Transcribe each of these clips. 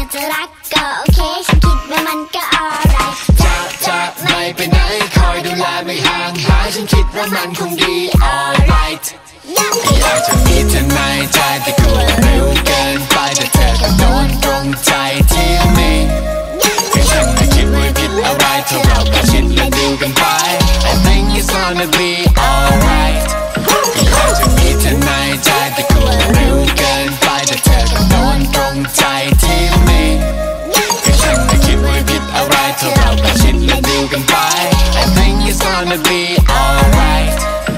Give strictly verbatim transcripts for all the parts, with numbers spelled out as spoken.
จะรักก็โอเคฉันคิดว่ามันก็อะไรจะจะไม่ไปไหนคอยดูแลไม่ห่างหายฉันคิดว่ามันคงดี alright อยากจะมีเธอในใจแต่กลัวเร็วเกินไปแต่เธอก็โดนตรงใจที่มีแต่ฉันไม่คิดว่าผิดอะไรถ้าเราก็ชิดและดูกันไป I think it's gonna be alright อยากจะมีเธอในใจแต่กลัวเร็วเกินไปแต่เธอก็โดนตรงใจที่มีแต่ฉันไม่คิดว่าผิดอะไรถ้าเราก็ชิดและดูกันไป I think it's gonna be alright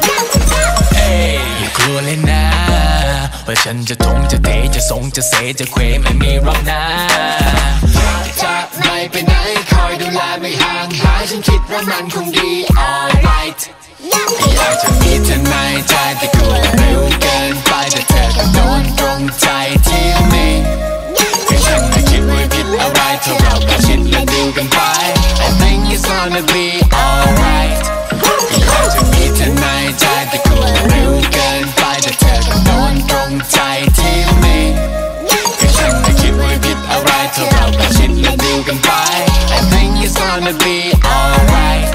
อย่ากลัวเลยนะว่าฉันจะทงจะเทจะสงจะเสจะเควไม่มีหรอกนะจะไม่ไปไหนคอยดูแลไม่ห่างหายฉันคิดว่ามันคงดี alright อยากจะมีเธอในใจแต่กลัวเร็วเกินไปแต่เธอก็โดนตรงใจที่มีแต่ฉันไม่คิดว่าผิดอะไรถ้าเราก็ชิดและดูกันไป I think it's gonna be alright อยากจะมีเธอในใจแต่กลัวเร็วเกินไปแต่เธอก็โดนตรงใจที่มีแต่ฉันไม่คิดว่าผิดอะไรถ้าเราก็ชิดและดูกันไป I think it's gonna be alright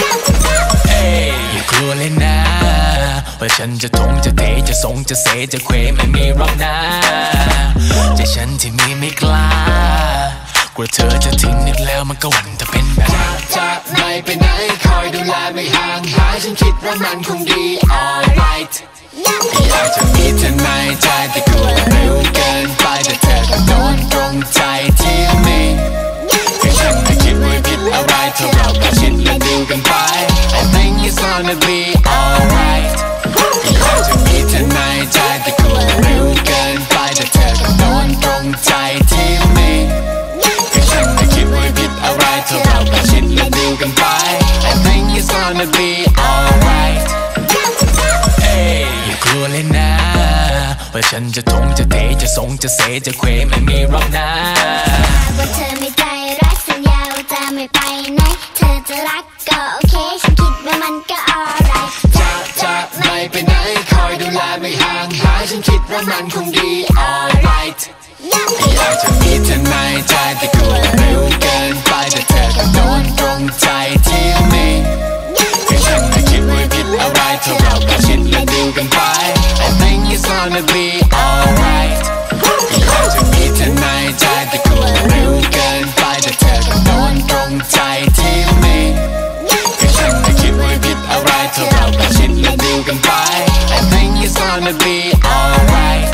อย่ากลัวเลยนะว่าฉันจะทงจะเทจะสงจะเสจะเควไม่มีหรอกนะใจฉันที่มีไม่กล้ากลัวเธอจะทิ้งอีกแล้วมันก็หวั่นจะเป็นแบบจะไม่ไปไหนคอยดูแลไม่ห่างหายฉันคิดว่ามันคงดี alright อยากจะมีเธอในใจแต่กลัวเร็วเกินไปแต่เธอก็โดนตรงใจที่มีแต่ฉันไม่คิดว่าผิดอะไรถ้าเราก็ชิดและดูกันไป I think it's gonna be alright อยากจะมีเธอในใจแต่กลัวเร็วเกินไปแต่เธอก็โดนตรงใจที่มีแต่ฉันไม่คิดว่าผิดอะไรถ้าเราก็ชิดและดูกันไป I think it's gonna be alright อย่ากลัวเลยนะว่าฉันจะทงจะเทจะสงจะเสจะเควไม่มีหรอกนะว่าเธอไม่ใจรักสัญญาว่าจะไม่ไปไหนเธอจะรักก็โอเคฉันคิดว่ามันก็ alright จะจะไม่ไปไหนคอยดูแลไม่ห่างหายฉันคิดว่ามันคงดี alright อยากจะมีเธอในใจแต่กลัวเร็วเกินไปแต่เธอก็โดนตรงใจที่มีแต่ฉันไม่คิดว่าผิดอะไรถ้าเราก็ชิดและดูกันไป I think it's gonna be alright อยากจะมีเธอในใจแต่กลัวเร็วเกินไปแต่เธอก็โดนตรงใจที่มีแต่ฉันไม่คิดว่าผิดอะไรถ้าเราก็ชิดและดูกันไป I think it's gonna be alright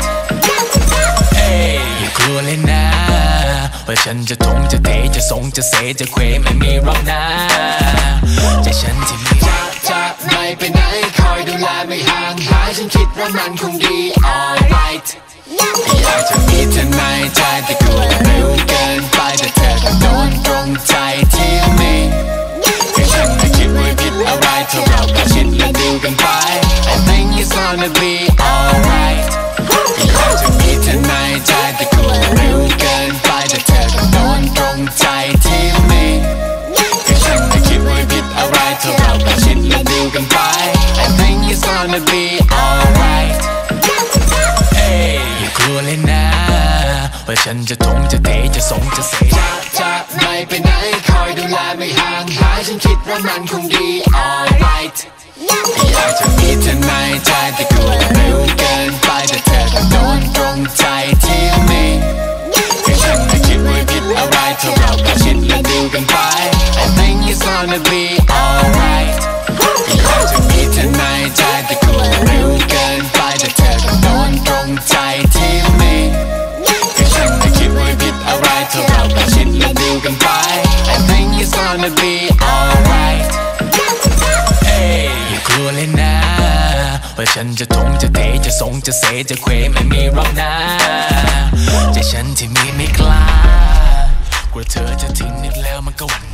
อย่ากลัวเลยนะว่าฉันจะทงจะเทจะสงจะเสจะเควไม่มีหรอกนะใจฉันที่มีจะไม่ไปไหนคอยดูแลไม่ห่างหายฉันคิดว่ามันคงดี alright อยากจะมีเธอในใจแต่กลัวเร็วเกินไปแต่เธอก็โดนตรงใจที่มีแต่ฉันไม่คิดว่าผิดอะไรถ้าเราก็ชิดและดูกันไป I think it's gonna be alright อยากจะมีเธอในใจแต่กลัวเร็วเกินไปแต่เธอก็โดนตรงใจที่มีแต่ฉันไม่คิดว่าผิดอะไรถ้าเราก็ชิดและดูกันไป I think it's gonna be alright อย่ากลัวเลยนะว่าฉันจะทงจะเทจะสงจะเสจะจะไม่ไปไหนคอยดูแลไม่ห่างหายฉันคิดว่ามันคงดี alright อยากจะมีเธอในใจแต่กลัวเร็วเกินไปแต่เธอก็โดนตรงใจที่มีแต่ฉันไม่คิดว่าผิดอะไรถ้าเราก็ชิดและดูกันไป I think it's gonna be alright อยากจะมีเธอในใจแต่กลัวเร็วเกินไปแต่เธอก็โดนตรงใจที่มีแต่ฉันไม่คิดว่าผิดอะไรถ้าเราก็ชิดและดูกันไป I think it's gonna be alright อย่ากลัวเลยนะว่าฉันจะทงจะเทจะสงจะเสจะเควไม่มีหรอกนะใจฉันที่มีไม่กล้ากลัวเธอจะทิ้งอีกแล้วมันก็หวั่น